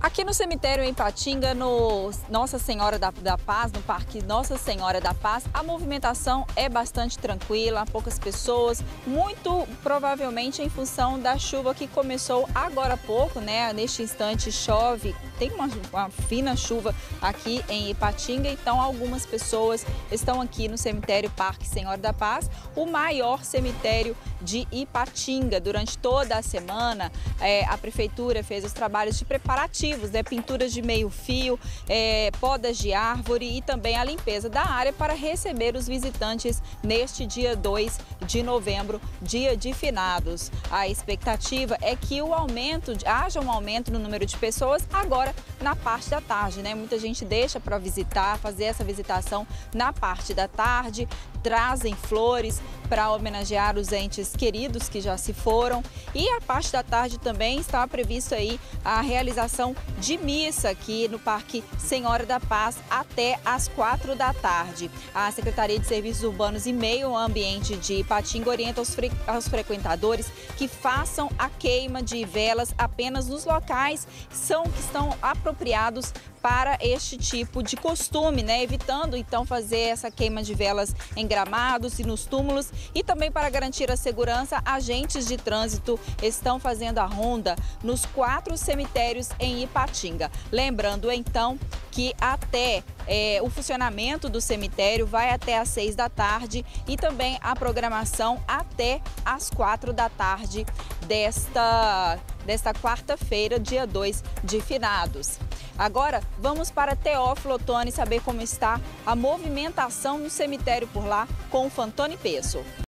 Aqui no cemitério em Ipatinga, no Nossa Senhora da Paz, no Parque Nossa Senhora da Paz, a movimentação é bastante tranquila, poucas pessoas, muito provavelmente em função da chuva que começou agora há pouco, né? Neste instante chove, tem uma fina chuva aqui em Ipatinga, então algumas pessoas estão aqui no cemitério Parque Senhora da Paz, o maior cemitério de Ipatinga. Durante toda a semana, a prefeitura fez os trabalhos de preparativos, né, pinturas de meio fio, podas de árvore e também a limpeza da área para receber os visitantes neste dia 2 de novembro, dia de finados. A expectativa é que haja um aumento no número de pessoas agora na parte da tarde, né? Muita gente deixa para visitar, fazer essa visitação na parte da tarde, trazem flores para homenagear os entes queridos que já se foram. E a parte da tarde também está previsto aí a realização de missa aqui no Parque Senhora da Paz até às 4 da tarde. A Secretaria de Serviços Urbanos e Meio Ambiente de Ipatinga orienta aos frequentadores que façam a queima de velas apenas nos locais que estão apropriados para este tipo de costume, né? Evitando então fazer essa queima de velas em gramados e nos túmulos. E também para garantir a segurança, agentes de trânsito estão fazendo a ronda nos 4 cemitérios em Ipatinga. Lembrando então que o funcionamento do cemitério vai até às 6 da tarde e também a programação até às 4 da tarde desta quarta-feira, dia 2 de finados. Agora, vamos para Teófilo Otoni saber como está a movimentação no cemitério por lá com o Fantoni Pesso.